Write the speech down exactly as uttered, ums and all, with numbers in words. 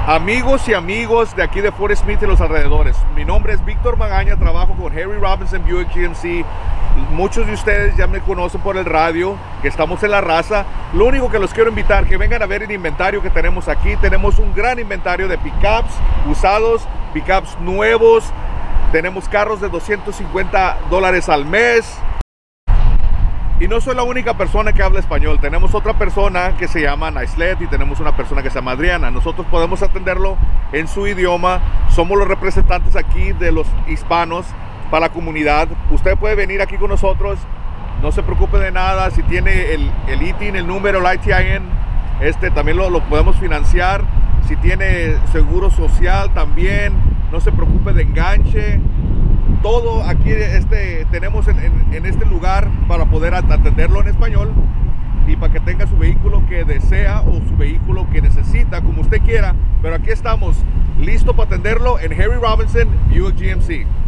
Amigos y amigos de aquí de Fort Smith y los alrededores, mi nombre es Víctor Magaña, trabajo con Harry Robinson Buick G M C. Muchos de ustedes ya me conocen por el radio, que estamos en La Raza. Lo único que los quiero invitar, que vengan a ver el inventario que tenemos aquí. Tenemos un gran inventario de pickups usados, pickups nuevos. Tenemos carros de doscientos cincuenta dólares al mes. Y no soy la única persona que habla español. Tenemos otra persona que se llama Naislet y tenemos una persona que se llama Adriana. Nosotros podemos atenderlo en su idioma. Somos los representantes aquí de los hispanos para la comunidad. Usted puede venir aquí con nosotros. No se preocupe de nada. Si tiene el, el I T I N, el número, el I T I N, este también lo, lo podemos financiar. Si tiene seguro social también, no se preocupe de enganche. Todo aquí este, tenemos en, en, en este lugar para poder atenderlo en español y para que tenga su vehículo que desea o su vehículo que necesita, como usted quiera. Pero aquí estamos, listos para atenderlo en Harry Robinson Buick G M C.